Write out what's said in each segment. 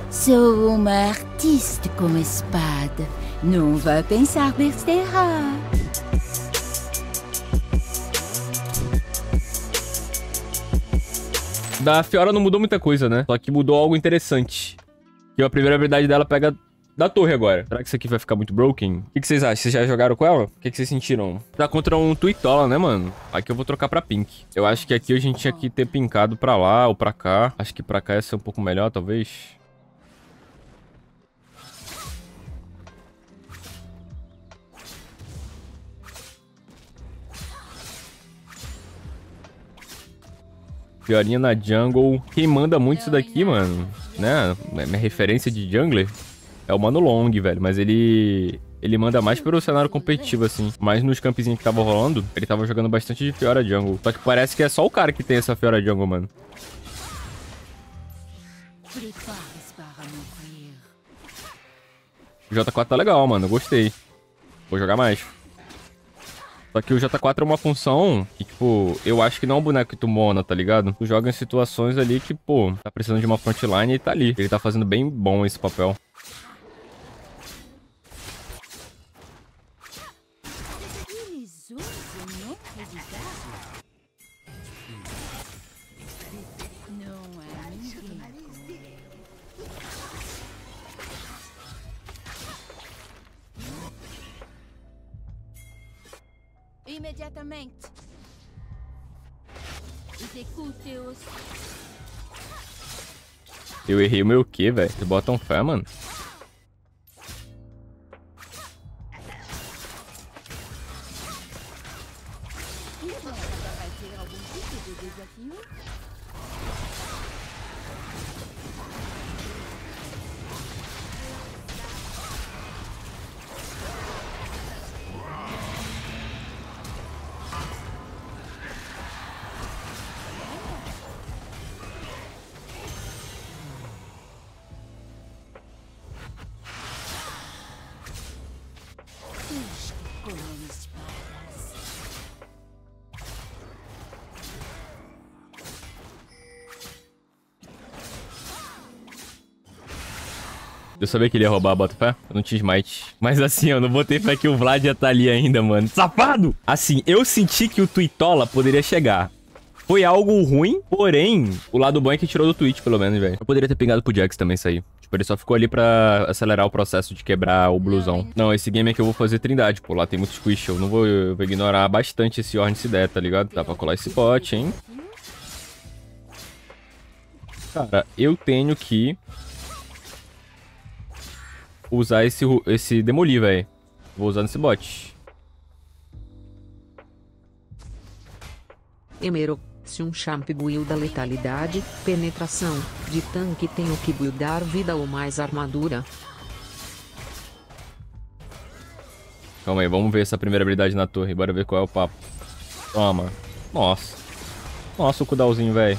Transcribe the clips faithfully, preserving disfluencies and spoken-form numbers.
Sou uma artista com espada. Não vai pensar besteira. Da Fiora não mudou muita coisa, né? Só que mudou algo interessante. Que a primeira habilidade dela pega da torre agora. Será que isso aqui vai ficar muito broken? O que, que vocês acham? Vocês já jogaram com ela? O que, que vocês sentiram? Tá contra um Tuitola, né, mano? Aqui eu vou trocar pra Pink. Eu acho que aqui a gente tinha que ter pincado pra lá ou pra cá. Acho que pra cá ia ser um pouco melhor, talvez. Fiorinha na jungle. Quem manda muito isso daqui, mano, né? Minha referência de jungler é o Mano Long, velho. Mas ele... Ele manda mais pelo cenário competitivo, assim. Mas nos campzinhos que tava rolando, ele tava jogando bastante de Fiora jungle. Só que parece que é só o cara que tem essa Fiora jungle, mano. O J quatro tá legal, mano. Gostei. Vou jogar mais. Só que o J quatro é uma função que, tipo, eu acho que não é um boneco que tu mona, tá ligado? Tu joga em situações ali que, pô, tá precisando de uma frontline e ele tá ali. Ele tá fazendo bem bom esse papel. Imediatamente. Execute-os. Eu errei o meu quê, velho? Vocês botam fé, mano? Vai ter algum tipo de desafio? Eu sabia que ele ia roubar a Botafé. Eu não tinha smite. Mas assim, eu não botei fé que o Vlad ia estar ali ainda, mano. Safado! Assim, eu senti que o Tuitola poderia chegar. Foi algo ruim, porém, o lado bom é que tirou do Twitch, pelo menos, velho. Eu poderia ter pingado pro Jax também sair. Tipo, ele só ficou ali pra acelerar o processo de quebrar o blusão. Não, esse game aqui eu vou fazer Trindade, pô. Lá tem muito squish. Eu não vou, eu vou ignorar bastante esse Ornn se der, tá ligado? Dá pra colar esse bot, hein? Cara, eu tenho que usar esse, esse Demolir, velho. Vou usar nesse bot. Emero, se um champ builda letalidade, penetração, de tanque tenho que buildar vida ou mais armadura. Calma aí, vamos ver essa primeira habilidade na torre. Bora ver qual é o papo. Toma. Nossa. Nossa, o cooldownzinho, velho.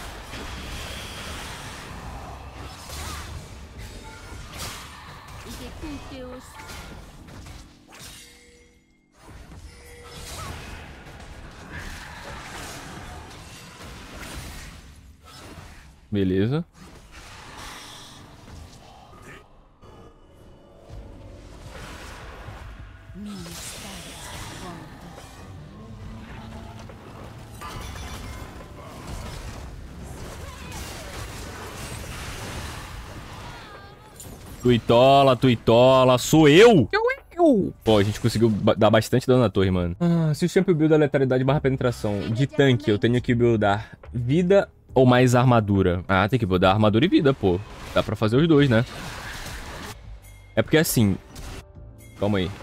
Beleza. Tuitola, Tuitola, sou eu! Eu, eu! Pô, a gente conseguiu ba dar bastante dano na torre, mano. Ah, se o champion build a letalidade barra penetração de tanque, eu tenho que buildar vida ou mais armadura? Ah, tem que buildar armadura e vida, pô. Dá pra fazer os dois, né? É porque assim... Calma aí.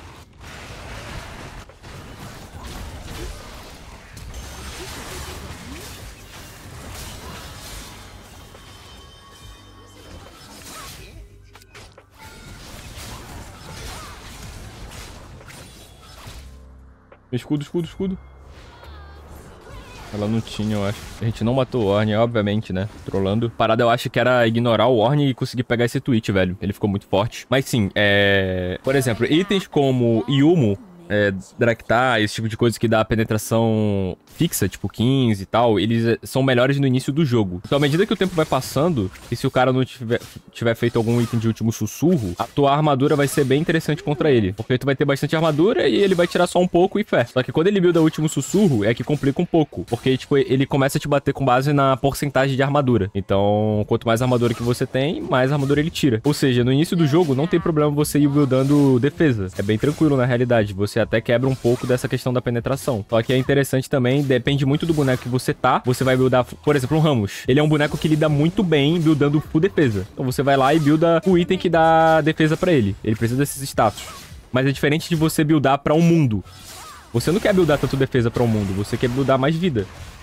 Escudo, escudo, escudo. Ela não tinha, eu acho. A gente não matou o Ornn, obviamente, né? Trolando. Parada, eu acho que era ignorar o Ornn e conseguir pegar esse Twitch, velho. Ele ficou muito forte. Mas sim, é... Por exemplo, itens como Yumo é, Draktar, esse tipo de coisa que dá penetração fixa, tipo quinze e tal, eles são melhores no início do jogo. Então, à medida que o tempo vai passando, e se o cara não tiver, tiver feito algum item de último sussurro, a tua armadura vai ser bem interessante contra ele. Porque tu vai ter bastante armadura e ele vai tirar só um pouco e fé. Só que quando ele builda o último sussurro, é que complica um pouco. Porque, tipo, ele começa a te bater com base na porcentagem de armadura. Então, quanto mais armadura que você tem, mais armadura ele tira. Ou seja, no início do jogo, não tem problema você ir buildando defesa. É bem tranquilo, na realidade. Você até quebra um pouco dessa questão da penetração. Só que é interessante também, depende muito do boneco que você tá. Você vai buildar, por exemplo, um Rammus. Ele é um boneco que lida muito bem buildando full defesa. Então você vai lá e builda o item que dá defesa pra ele. Ele precisa desses status. Mas é diferente de você buildar pra um mundo. Você não quer buildar tanto defesa pra um mundo. Você quer buildar mais vida.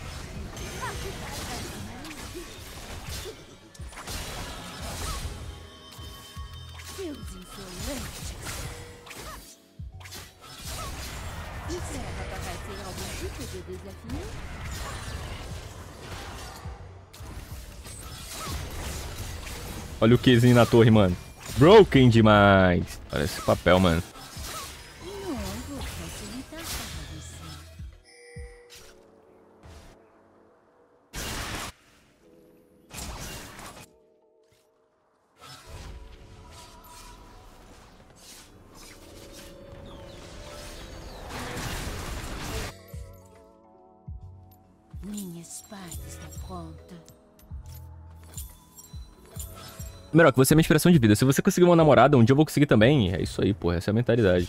Olha o Qzinho na torre, mano. Broken demais. Olha esse papel, mano. Minha espada está pronta. Meroc, você é minha inspiração de vida. Se você conseguir uma namorada, um dia eu vou conseguir também. É isso aí, porra. Essa é a mentalidade.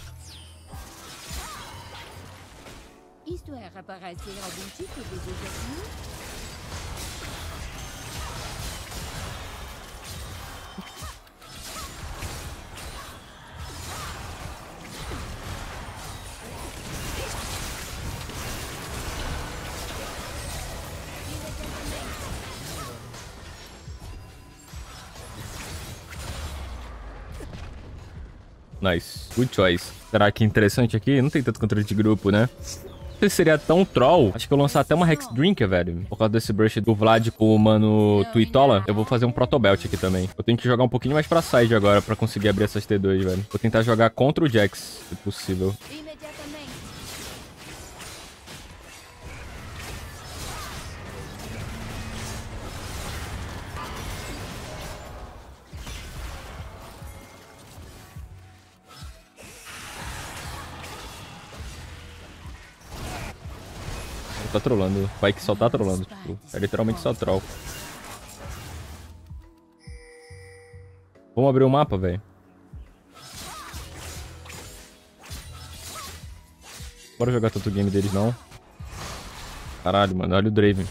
Isto é aparecer algum tipo de desafio? Nice. Good choice. Será que é interessante aqui? Não tem tanto controle de grupo, né? Não sei se seria tão troll. Acho que eu vou lançar até uma Hex Drinker, velho. Por causa desse brush do Vlad com o mano Tuitola. Eu vou fazer um Protobelt aqui também. Eu tenho que jogar um pouquinho mais pra side agora pra conseguir abrir essas T dois, velho. Vou tentar jogar contra o Jax, se possível. Tá trolando. O pai que só tá trolando, tipo, é literalmente só troll. Vamos abrir o mapa, velho. Bora jogar tanto game deles, não. Caralho, mano, olha o Draven.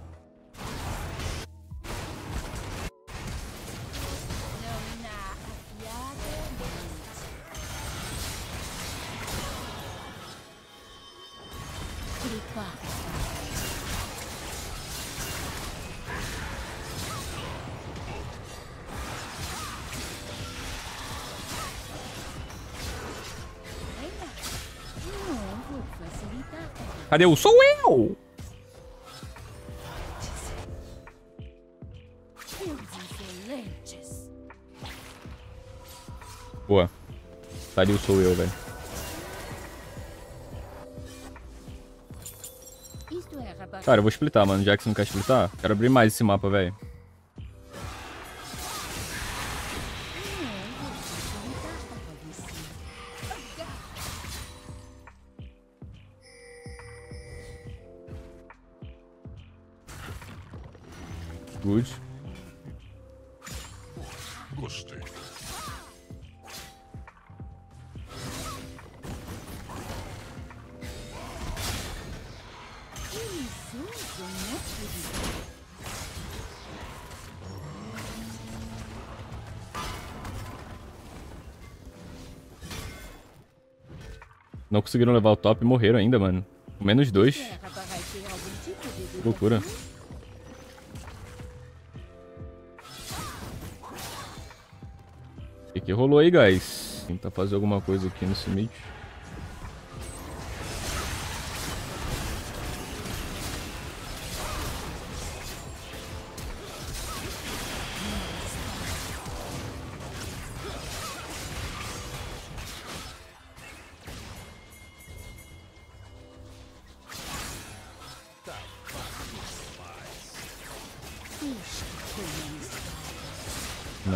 Cadê o? Sou eu! Boa. Tá ali o sou eu, velho. Cara, eu vou splitar, mano. Já que você não quer splitar, quero abrir mais esse mapa, velho. Good. Gostei. Não conseguiram levar o top e morreram ainda, mano. Menos dois. Que loucura. O que, que rolou aí, guys? Tentar fazer alguma coisa aqui nesse mid.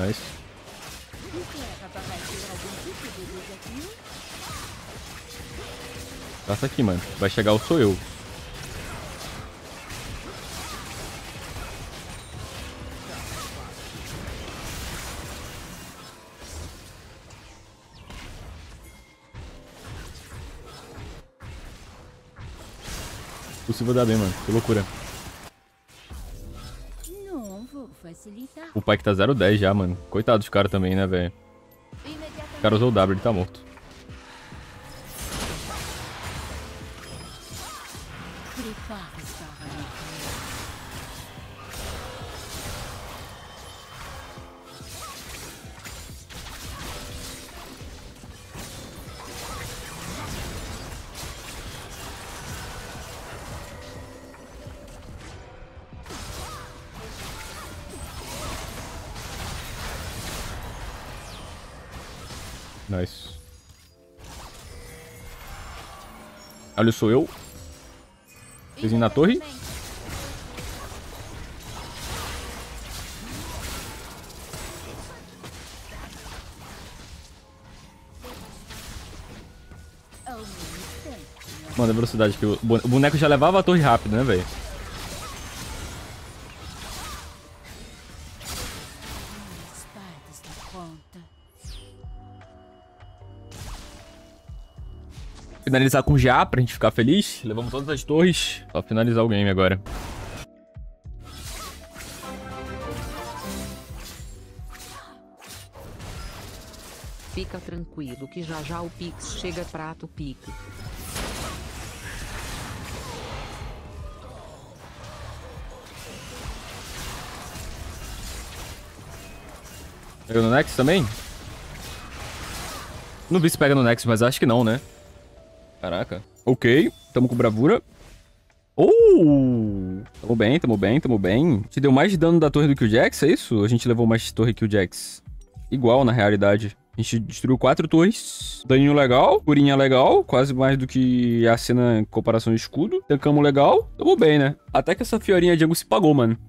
Nice. Passa aqui, mano. Vai chegar o sou eu. Possível dar bem, mano. Que loucura. Não vou facilitar. O pai que tá zero dez já, mano. Coitado dos caras também, né, velho? O cara usou o W, ele tá morto. Prepare-se para a Nice. Olha, sou eu. Pezinho na torre. Mano, a velocidade que o o boneco já levava a torre rápido, né, velho? Finalizar com G A pra gente ficar feliz. Levamos todas as torres. Só finalizar o game agora. Fica tranquilo que já já o Pix chega prato pique. Pega no Nex também? Não vi se pega no Nex, mas acho que não, né? Caraca. Ok, tamo com bravura. Oh! Tamo bem, tamo bem, tamo bem. A gente deu mais de dano da torre do que o Jax, é isso? Ou a gente levou mais torre que o Jax? Igual, na realidade. A gente destruiu quatro torres. Daninho legal, curinha legal. Quase mais do que a cena em comparação de escudo. Tancamos legal. Tamo bem, né? Até que essa fiorinha Django se pagou, mano.